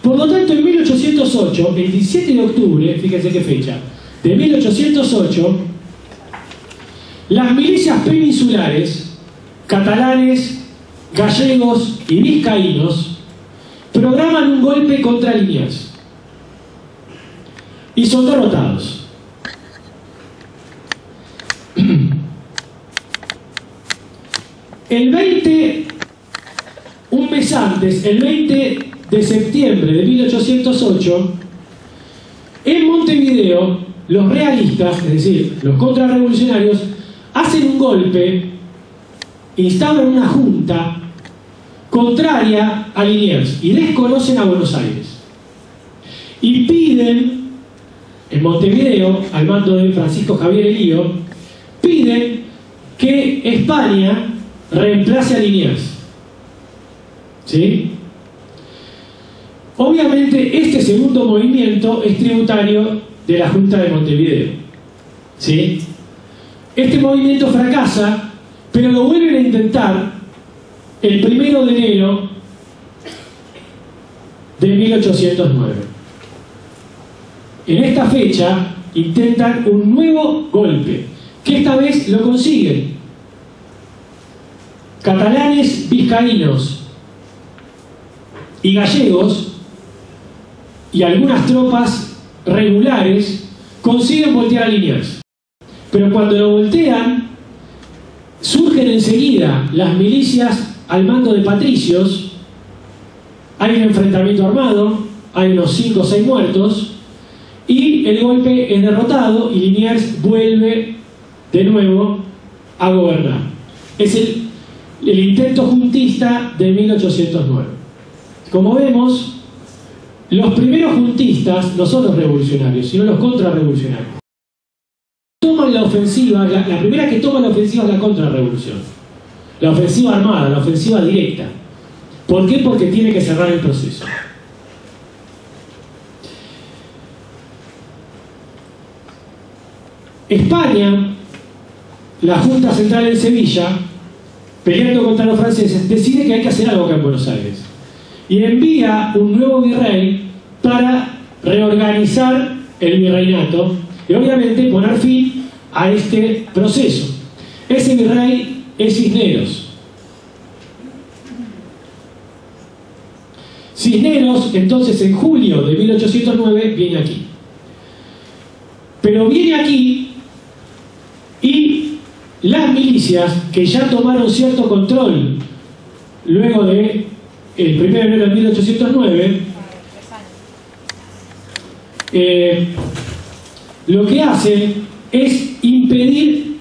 Por lo tanto, en 1808, el 17 de octubre, fíjense qué fecha, de 1808, las milicias peninsulares, catalanes, gallegos y vizcaínos, programan un golpe contra Liniers y son derrotados. El 20, un mes antes, el 20 de septiembre de 1808, en Montevideo, los realistas, es decir, los contrarrevolucionarios, hacen un golpe, instauran una junta contraria a Liniers y desconocen a Buenos Aires. Y piden, en Montevideo, al mando de Francisco Javier Elío, piden que España reemplace a Liniers. ¿Sí? Obviamente, este segundo movimiento es tributario de la Junta de Montevideo. ¿Sí? Este movimiento fracasa, pero lo vuelven a intentar el 1 de enero de 1809. En esta fecha intentan un nuevo golpe, que esta vez lo consiguen. Catalanes, vizcaínos y gallegos y algunas tropas regulares consiguen voltear a Liniers. Pero cuando lo voltean, surgen enseguida las milicias al mando de patricios, hay un enfrentamiento armado, hay unos 5 o 6 muertos, y el golpe es derrotado y Liniers vuelve de nuevo a gobernar. Es el intento juntista de 1809. Como vemos, los primeros juntistas no son los revolucionarios, sino los contrarrevolucionarios. Toman la ofensiva, la primera que toma la ofensiva es la contrarrevolución. La ofensiva armada, la ofensiva directa. ¿Por qué? Porque tiene que cerrar el proceso. España, la Junta Central en Sevilla, peleando contra los franceses, decide que hay que hacer algo acá en Buenos Aires. Y envía un nuevo virrey para reorganizar el virreinato y obviamente poner fin a este proceso. Ese virrey es Cisneros. Cisneros, entonces, en julio de 1809 viene aquí. Pero viene aquí y las milicias, que ya tomaron cierto control luego de el 1 de enero de 1809, lo que hacen es impedir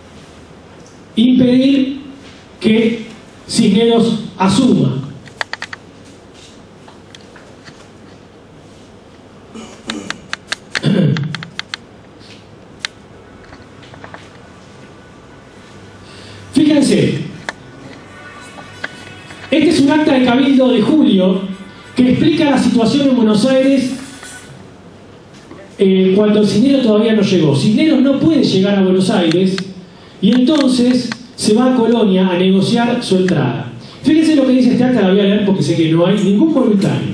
que Cisneros asuma. Fíjense, este es un acta de cabildo de julio que explica la situación en Buenos Aires cuando Cisneros todavía no llegó. Cisneros no puede llegar a Buenos Aires y entonces se va a Colonia a negociar su entrada. Fíjense lo que dice este acta, la voy a leer porque sé que no hay ningún voluntario.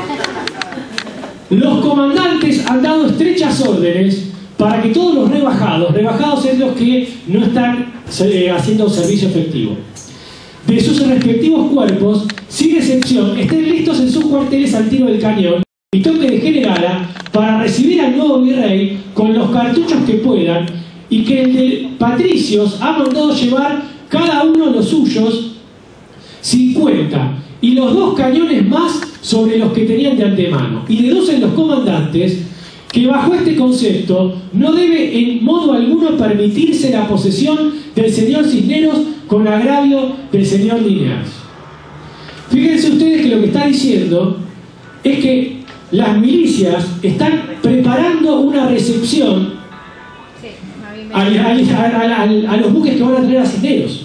Los comandantes han dado estrechas órdenes para que todos los rebajados es los que no están haciendo servicio efectivo, de sus respectivos cuerpos, sin excepción, estén listos en sus cuarteles al tiro del cañón y toque de generala para recibir al nuevo virrey con los cartuchos que puedan, y que el de patricios ha mandado llevar cada uno de los suyos 50 y los 2 cañones más sobre los que tenían de antemano, y deducen los comandantes que bajo este concepto no debe en modo alguno permitirse la posesión del señor Cisneros con agravio del señor Liniers. Fíjense ustedes que lo que está diciendo es que las milicias están preparando una recepción a los buques que van a traer a Cisneros.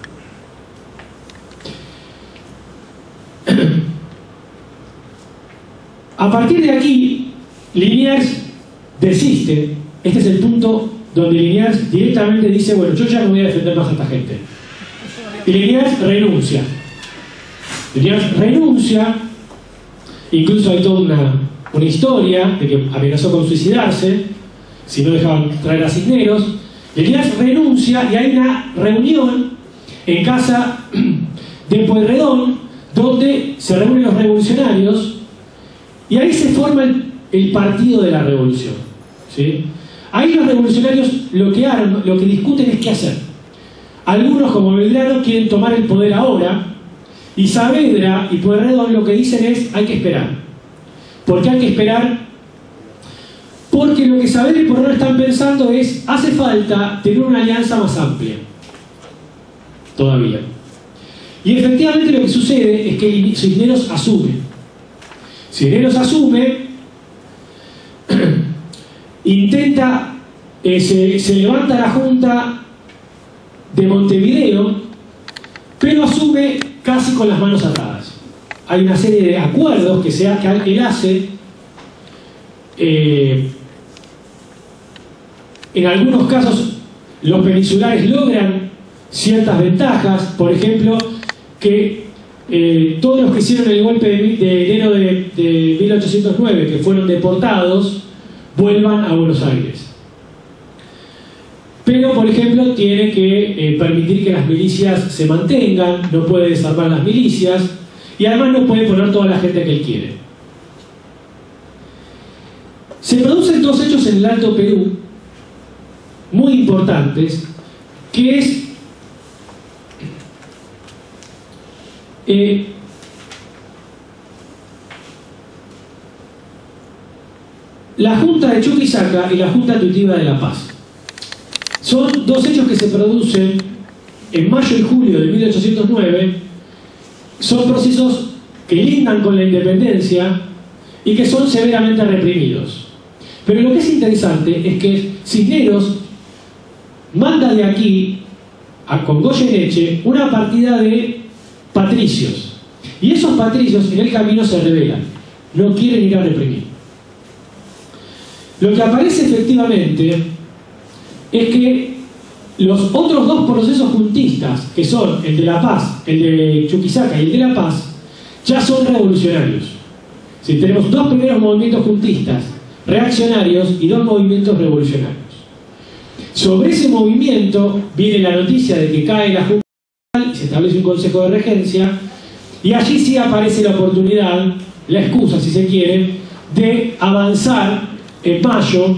A partir de aquí, Liniers desiste. Este es el punto donde Liniers directamente dice: bueno, yo ya no voy a defender más a esta gente. Y Liniers renuncia. Liniers renuncia Incluso hay toda una historia de que amenazó con suicidarse si no dejaban traer a Cisneros. Elías renuncia y hay una reunión en casa de Pueyrredón donde se reúnen los revolucionarios y ahí se forma el partido de la revolución, ¿sí? Ahí los revolucionarios lo que discuten es qué hacer. Algunos, como Belgrano, quieren tomar el poder ahora, y Saavedra y Pueyrredón lo que dicen es hay que esperar. ¿Por qué hay que esperar? Porque lo que Saavedra y Pueyrredón están pensando es hace falta tener una alianza más amplia todavía. Y efectivamente lo que sucede es que Cisneros asume. Cisneros asume, intenta, se levanta la Junta de Montevideo, pero asume casi con las manos atadas. Hay una serie de acuerdos que él hace. En algunos casos los peninsulares logran ciertas ventajas, por ejemplo, que todos los que hicieron el golpe de enero de 1809, que fueron deportados, vuelvan a Buenos Aires. Pero, por ejemplo, tiene que permitir que las milicias se mantengan, no puede desarmar las milicias, y además no puede poner toda la gente que él quiere. Se producen dos hechos en el Alto Perú, muy importantes, que es la Junta de Chuquisaca y la Junta Tuitiva de La Paz. Son dos hechos que se producen en mayo y julio de 1809. Son procesos que lindan con la independencia y que son severamente reprimidos. Pero lo que es interesante es que Cisneros manda de aquí, con Goyeneche, una partida de patricios. Y esos patricios en el camino se rebelan. No quieren ir a reprimir. Lo que aparece efectivamente es que los otros dos procesos juntistas, que son el de La Paz, el de Chuquisaca y el de La Paz, ya son revolucionarios. ¿Sí? Tenemos dos primeros movimientos juntistas, reaccionarios, y dos movimientos revolucionarios. Sobre ese movimiento viene la noticia de que cae la Junta y se establece un consejo de regencia, y allí sí aparece la oportunidad, la excusa si se quiere, de avanzar en mayo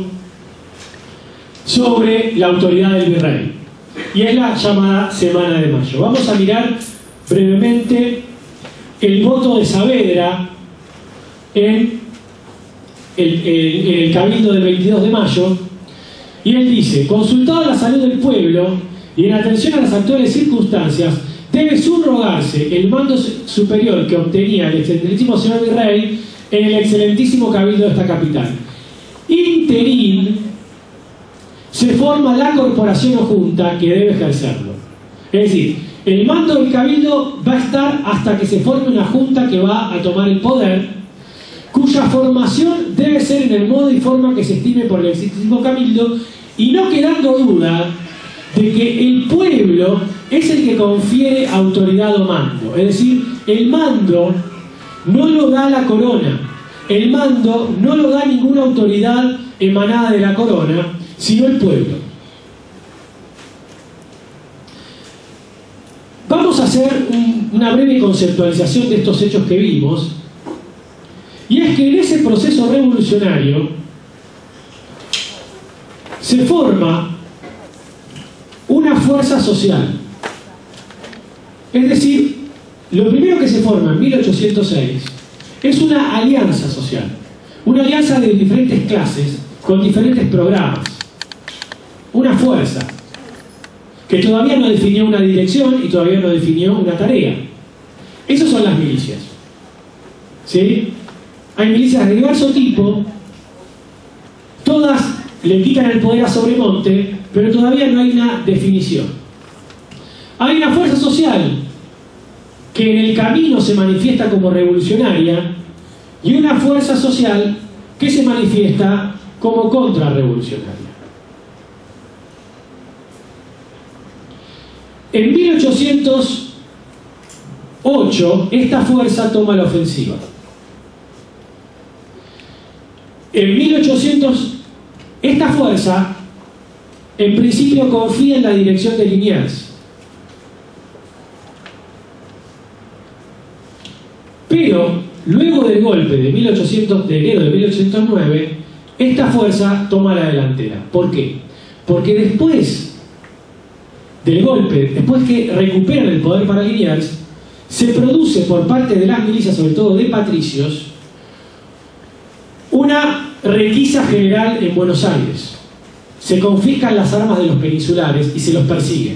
sobre la autoridad del virrey. Y es la llamada Semana de Mayo. Vamos a mirar brevemente el voto de Saavedra en el Cabildo del 22 de mayo. Y él dice: consultado la salud del pueblo y en atención a las actuales circunstancias, debe subrogarse el mando superior que obtenía el excelentísimo señor virrey en el excelentísimo Cabildo de esta capital. Interín se forma la corporación o junta que debe ejercerlo. Es decir, el mando del Cabildo va a estar hasta que se forme una junta que va a tomar el poder, cuya formación debe ser en el modo y forma que se estime por el excelentísimo Cabildo, y no quedando duda de que el pueblo es el que confiere autoridad o mando. Es decir, el mando no lo da la corona, el mando no lo da ninguna autoridad emanada de la corona, sino el pueblo. Vamos a hacer una breve conceptualización de estos hechos que vimos, y es que en ese proceso revolucionario se forma una fuerza social. Es decir, lo primero que se forma en 1806 es una alianza social, una alianza de diferentes clases con diferentes programas, una fuerza que todavía no definió una dirección y todavía no definió una tarea. Esas son las milicias, ¿sí? Hay milicias de diverso tipo, todas le quitan el poder a Sobremonte, pero todavía no hay una definición. Hay una fuerza social que en el camino se manifiesta como revolucionaria y una fuerza social que se manifiesta como contrarrevolucionaria. En 1808 esta fuerza toma la ofensiva. En 1800, esta fuerza, en principio, confía en la dirección de Liniers. Pero, luego del golpe de enero de 1809, esta fuerza toma la delantera. ¿Por qué? Porque después del golpe, después que recuperan el poder para Liniers, se produce por parte de las milicias, sobre todo de patricios, una requisa general en Buenos Aires. Se confiscan las armas de los peninsulares y se los persigue.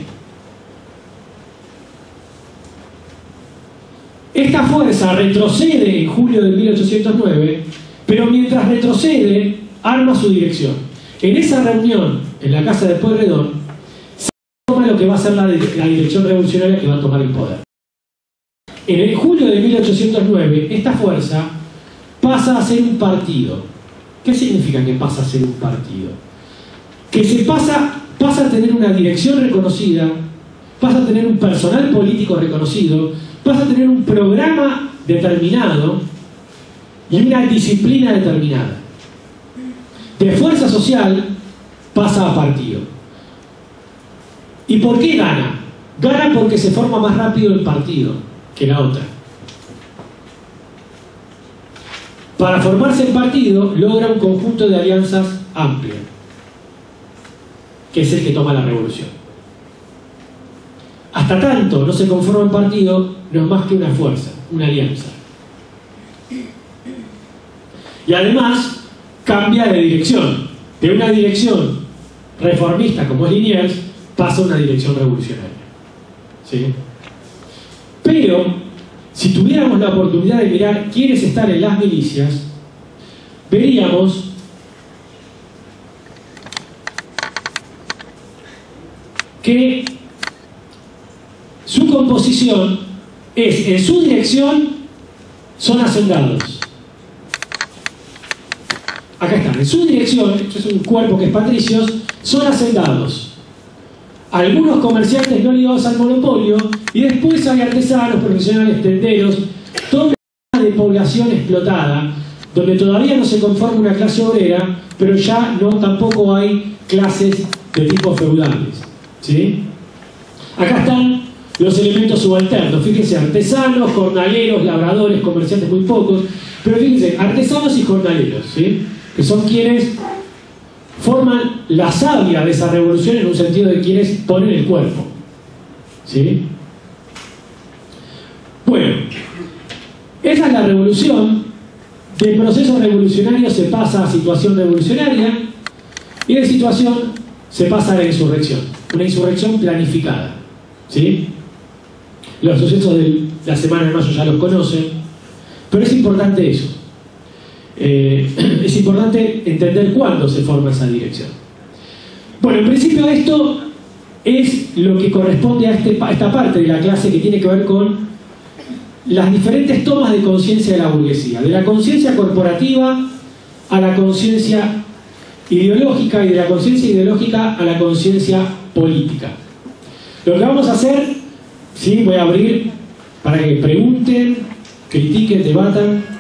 Esta fuerza retrocede en julio de 1809, pero mientras retrocede, arma su dirección. En esa reunión, en la casa de Pueyrredón, se toma lo que va a ser la dirección revolucionaria que va a tomar el poder. En el julio de 1809, esta fuerza pasa a ser un partido. ¿Qué significa que pasa a ser un partido? Que se pasa a tener una dirección reconocida, pasa a tener un personal político reconocido, pasa a tener un programa determinado y una disciplina determinada. De fuerza social pasa a partido. ¿Y por qué gana? Gana porque se forma más rápido el partido que la otra. Para formarse el partido logra un conjunto de alianzas amplio, que es el que toma la revolución. Hasta tanto no se conforma el partido, no es más que una fuerza, una alianza. Y además cambia de dirección. De una dirección reformista como es Liniers, pasa a una dirección revolucionaria. ¿Sí? Pero, si tuviéramos la oportunidad de mirar quiénes están en las milicias, veríamos que su composición es, en su dirección, son hacendados. Acá están, en su dirección, esto es un cuerpo que es patricios, son hacendados. Algunos comerciantes no ligados al monopolio, y después hay artesanos, profesionales, tenderos, toda una de población explotada, donde todavía no se conforma una clase obrera, pero ya no tampoco hay clases de tipo feudales. ¿Sí? Acá están los elementos subalternos. Fíjense, artesanos, jornaleros, labradores, comerciantes muy pocos, pero fíjense, artesanos y jornaleros, ¿sí? Que son quienes forman la savia de esa revolución, en un sentido de quienes ponen el cuerpo. ¿Sí? Bueno, esa es la revolución. Del proceso revolucionario se pasa a situación revolucionaria, y de situación se pasa a la insurrección. Una insurrección planificada. ¿Sí? Los sucesos de la semana de mayo ya los conocen, pero es importante eso. Es importante entender cuándo se forma esa dirección. Bueno, en principio esto es lo que corresponde a esta parte de la clase que tiene que ver con las diferentes tomas de conciencia de la burguesía, de la conciencia corporativa a la conciencia ideológica y de la conciencia ideológica a la conciencia política. Lo que vamos a hacer, ¿sí? Voy a abrir para que pregunten, critiquen, debatan.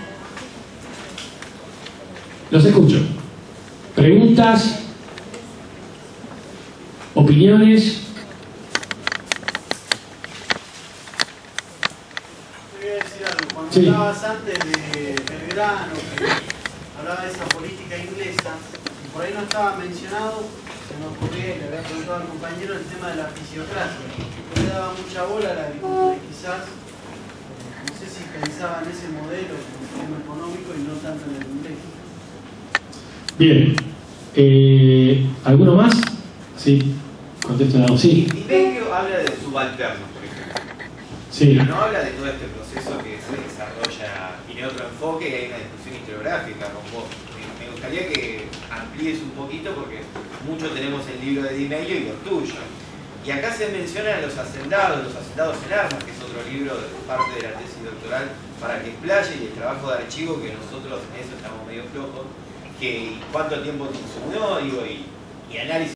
Los escucho. Preguntas, opiniones. Te voy a decir algo. Cuando Sí. hablabas antes de Belgrano, que hablaba de esa política inglesa, y por ahí no estaba mencionado, se me ocurría, le había preguntado al compañero, el tema de la fisiocracia. Yo le daba mucha bola a la agricultura y quizás, no sé si pensaba en ese modelo, en el sistema económico y no tanto en el inglés. Bien. ¿Alguno más? Sí. Contesto la voz. Sí. Di Meglio habla de subalternos, por ejemplo. Sí. No habla de todo este proceso que se desarrolla, tiene otro enfoque y hay una discusión historiográfica con vos. Me gustaría que amplíes un poquito porque mucho tenemos el libro de Di Meglio y lo tuyo. Y acá se mencionan los hacendados en armas, que es otro libro de parte de la tesis doctoral, para que explaye, y el trabajo de archivo, que nosotros en eso estamos medio flojos, que cuánto tiempo te consumió, digo, y análisis